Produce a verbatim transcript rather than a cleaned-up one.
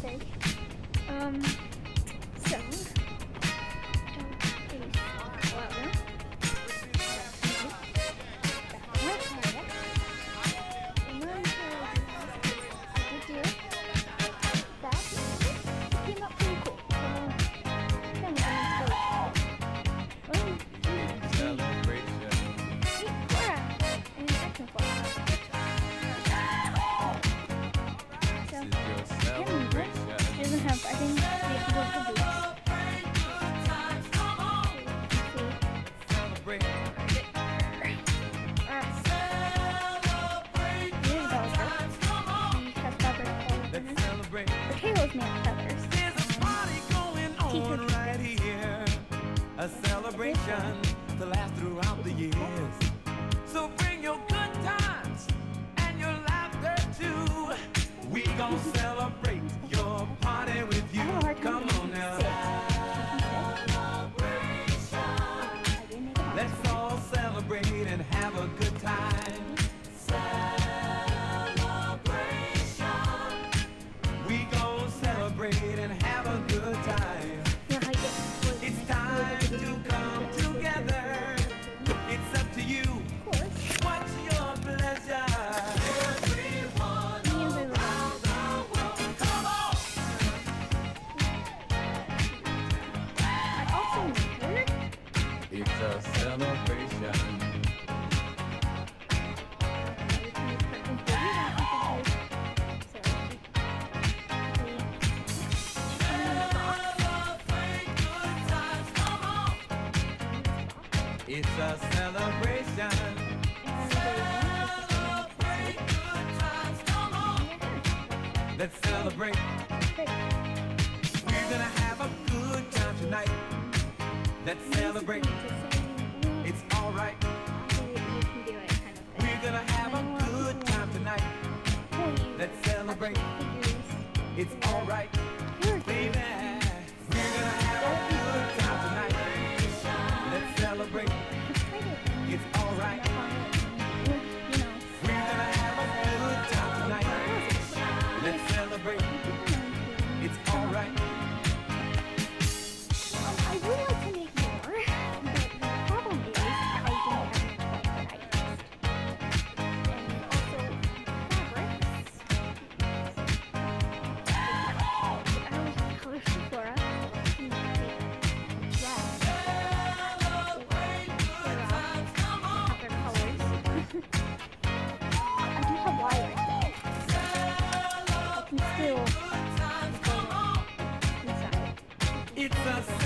say. Um, so, it is louder. The tail's made of feathers. There's a party going on right here, a celebration to last throughout the years. So bring your good times and your laughter too. We gon' celebrate your party with you. Come on now. Let's all celebrate and have a good time. And have a good time. It's time to come together. It's up to you. What's your pleasure? Everyone around the world, come on! I also heard It's a celebration. It's a celebration. Celebrate good times, come on. Let's celebrate. We're gonna have a good time tonight. Let's celebrate. It's alright. We're gonna have a good time tonight. Let's celebrate. It's alright. Baby, we're gonna have a good time tonight. Let's celebrate. It's alright. We're gonna have a good time tonight. Let's celebrate. It's alright. I would like to make more, but the problem is I don't have enough like that I used. And also fabrics. I always have colors for Flora. It's a